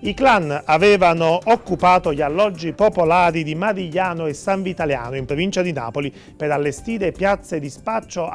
I clan avevano occupato gli alloggi popolari di Marigliano e San Vitaliano in provincia di Napoli per allestire piazze di spaccio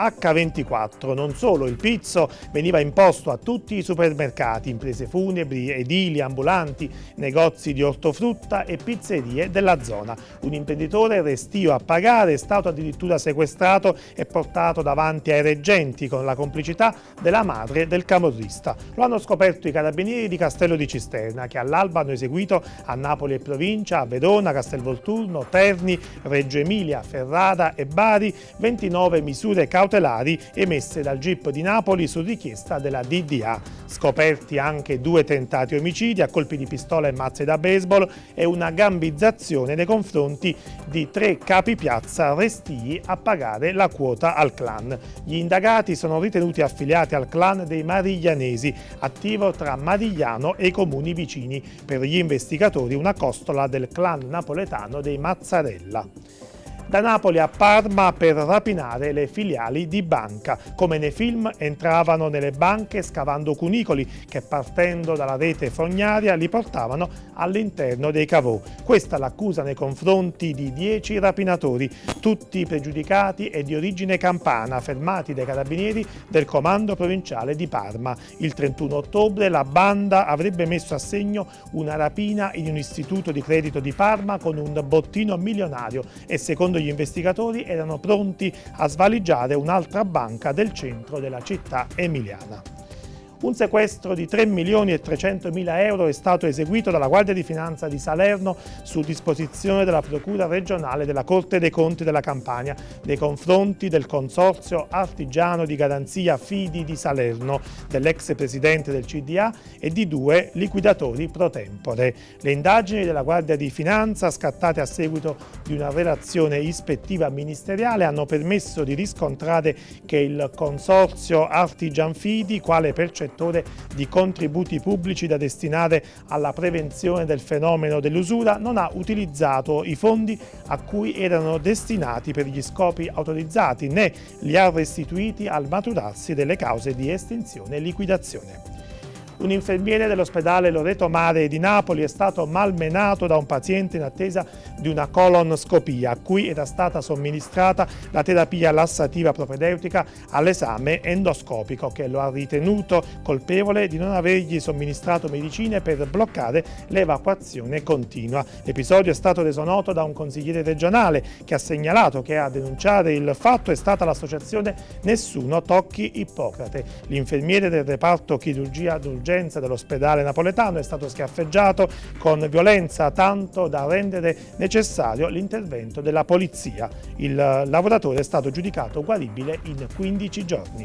H24. Non solo, il pizzo veniva imposto a tutti i supermercati, imprese funebri, edili, ambulanti, negozi di ortofrutta e pizzerie della zona. Un imprenditore restio a pagare è stato addirittura sequestrato e portato davanti ai reggenti con la complicità della madre del camorrista. Lo hanno scoperto i carabinieri di Castello di Cisterna, che all'alba hanno eseguito a Napoli e provincia, a Verona, Castelvolturno, Terni, Reggio Emilia, Ferrara e Bari 29 misure cautelari emesse dal GIP di Napoli su richiesta della DDA. Scoperti anche 2 tentati omicidi a colpi di pistola e mazze da baseball e una gambizzazione nei confronti di 3 capi piazza restii a pagare la quota al clan. Gli indagati sono ritenuti affiliati al clan dei Mariglianesi, attivo tra Marigliano e i comuni vicini. Per gli investigatori una costola del clan napoletano dei Mazzarella. Da Napoli a Parma per rapinare le filiali di banca. Come nei film entravano nelle banche scavando cunicoli che partendo dalla rete fognaria li portavano all'interno dei cavò. Questa l'accusa nei confronti di 10 rapinatori, tutti pregiudicati e di origine campana, fermati dai carabinieri del comando provinciale di Parma. Il 31 ottobre la banda avrebbe messo a segno una rapina in un istituto di credito di Parma con un bottino milionario e secondo gli investigatori erano pronti a svaligiare un'altra banca del centro della città emiliana. Un sequestro di 3.300.000 euro è stato eseguito dalla Guardia di Finanza di Salerno su disposizione della Procura regionale della Corte dei Conti della Campania nei confronti del Consorzio Artigiano di Garanzia Fidi di Salerno, dell'ex presidente del CDA e di 2 liquidatori pro tempore. Le indagini della Guardia di Finanza, scattate a seguito di una relazione ispettiva ministeriale, hanno permesso di riscontrare che il Consorzio Artigian Fidi, quale percettore di contributi pubblici da destinare alla prevenzione del fenomeno dell'usura, non ha utilizzato i fondi a cui erano destinati per gli scopi autorizzati né li ha restituiti al maturarsi delle cause di estinzione e liquidazione. Un infermiere dell'ospedale Loreto Mare di Napoli è stato malmenato da un paziente in attesa di una colonoscopia, a cui era stata somministrata la terapia lassativa propedeutica all'esame endoscopico, che lo ha ritenuto colpevole di non avergli somministrato medicine per bloccare l'evacuazione continua. L'episodio è stato reso noto da un consigliere regionale che ha segnalato che a denunciare il fatto è stata l'associazione Nessuno Tocchi Ippocrate. L'infermiere del reparto chirurgia d'urgenza dell'ospedale napoletano è stato schiaffeggiato con violenza, tanto da rendere necessario l'intervento della polizia. Il lavoratore è stato giudicato guaribile in 15 giorni.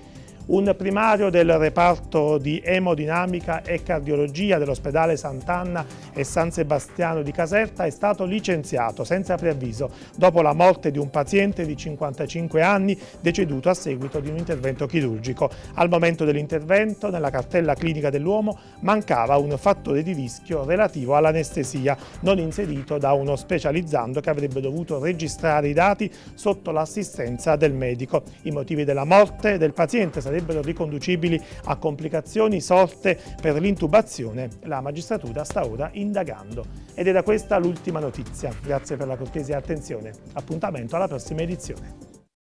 Un primario del reparto di emodinamica e cardiologia dell'ospedale Sant'Anna e San Sebastiano di Caserta è stato licenziato senza preavviso dopo la morte di un paziente di 55 anni deceduto a seguito di un intervento chirurgico. Al momento dell'intervento, nella cartella clinica dell'uomo mancava un fattore di rischio relativo all'anestesia, non inserito da uno specializzando che avrebbe dovuto registrare i dati sotto l'assistenza del medico. I motivi della morte del paziente sarebbero riconducibili a complicazioni sorte per l'intubazione. La magistratura sta ora indagando. Ed era questa l'ultima notizia. Grazie per la cortese attenzione. Appuntamento alla prossima edizione.